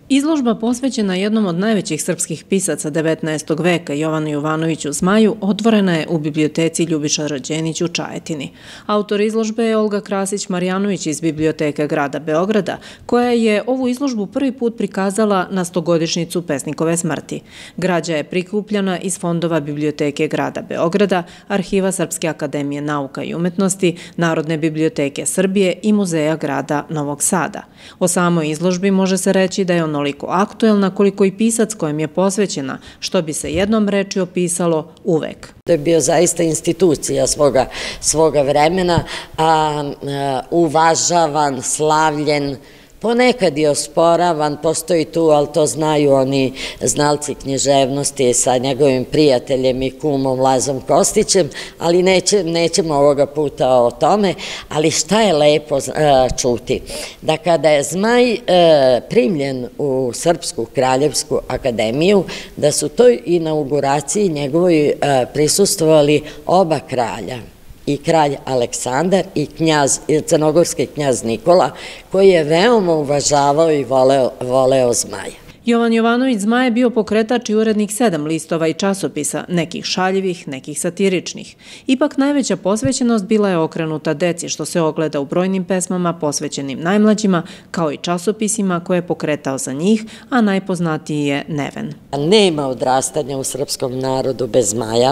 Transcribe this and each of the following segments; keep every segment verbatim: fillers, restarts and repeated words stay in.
Izložba posvećena jednom od najvećih srpskih pisaca devetnaestog veka Jovanu Jovanoviću Zmaju otvorena je u biblioteci Ljubiša Rađenić u Čajetini. Autor izložbe je Olga Krasić-Marjanović iz Biblioteke grada Beograda, koja je ovu izložbu prvi put prikazala na stogodišnjicu pesnikove smrti. Građa je prikupljena iz fondova Biblioteke grada Beograda, Arhiva Srpske akademije nauka i umetnosti, Narodne biblioteke Srbije i Muzeja grada Novog Sada. O samoj izložbi može se reći da je onoliko aktuelna koliko i pisac kojem je posvećena, što bi se jednom reči opisalo uvek. To je bio zaista institucija svoga, svoga vremena, a, a, uvažavan, slavljen, ponekad i osporavan, postoji tu, ali to znaju oni znalci književnosti sa njegovim prijateljem i kumom Lazom Kostićem, ali neće, nećemo ovoga puta o tome, ali šta je lepo čuti? Da kada je Zmaj e, primljen u Srpsku kraljevsku akademiju, da su toj inauguraciji njegovoj e, prisustvovali oba kralja, i kralj Aleksandar i knjaz, crnogorski knjaz Nikola, koji je veoma uvažavao i voleo, voleo Zmaja. Jovan Jovanović Zmaj je bio pokretač i urednik sedam listova i časopisa, nekih šaljivih, nekih satiričnih. Ipak najveća posvećenost bila je okrenuta deci, što se ogleda u brojnim pesmama posvećenim najmlađima, kao i časopisima koje je pokretao za njih, a najpoznatiji je Neven. Nema odrastanja u srpskom narodu bez Zmaja.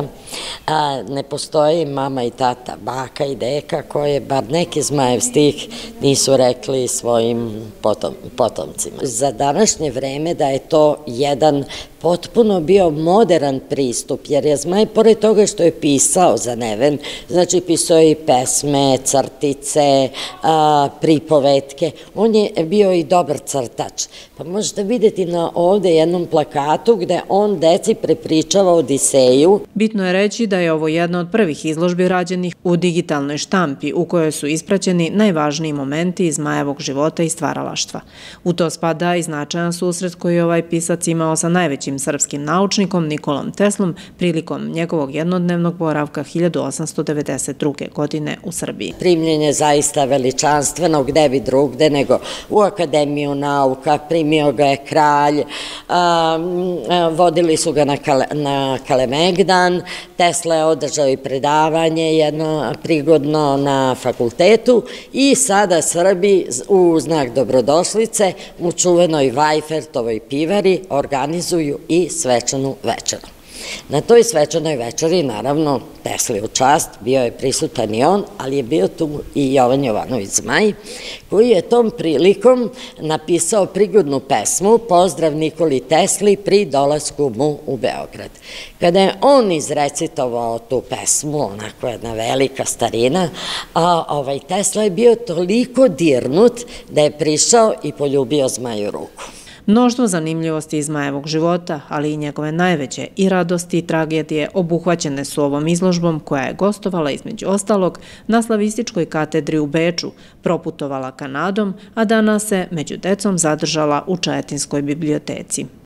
Ne postoji mama i tata, baka i deka koje, bar neki Zmajev stih, nisu rekli svojim potom, potomcima. Za današnje vreme da je to jedan potpuno bio modern pristup, jer je Zmaj, pored toga što je pisao za Neven, znači pisao i pesme, crtice, a, pripovetke, on je bio i dobar crtač. Pa možete vidjeti na ovde jednom plakatu gde on deci prepričava Odiseju. Bitno je reći da je ovo jedna od prvih izložbi rađenih u digitalnoj štampi, u kojoj su ispraćeni najvažniji momenti iz Zmajevog života i stvaralaštva. U to spada i značajan susret koji je ovaj pisac imao sa najvećim srpskim naučnikom Nikolom Teslom prilikom njegovog jednodnevnog boravka hiljadu osamsto devedeset druge. godine u Srbiji. Primljen je zaista veličanstveno, gde bi drugde nego u Akademiju nauka, primio ga je kralj, a, a, vodili su ga na, kale, na Kalemegdan, Tesla je održao i predavanje jedno prigodno na fakultetu i sada Srbi u znak dobrodošlice u čuvenoj Vajfertovoj pivari organizuju i svečanu večeru. Na toj svečanoj večeri, naravno, Tesli u čast, bio je prisutan i on, ali je bio tu i Jovan Jovanović Zmaj, koji je tom prilikom napisao prigodnu pesmu Pozdrav Nikoli Tesli pri dolasku mu u Beograd. Kada je on izrecitovao tu pesmu, onako jedna velika starina, a ovaj Tesla je bio toliko dirnut da je prišao i poljubio Zmaju ruku. Mnoštvo zanimljivosti iz Zmajevog života, ali i njegove najveće i radosti i tragedije obuhvaćene su ovom izložbom koja je gostovala između ostalog na Slavističkoj katedri u Beču, proputovala Kanadom, a danas se među decom zadržala u Čajetinskoj biblioteci.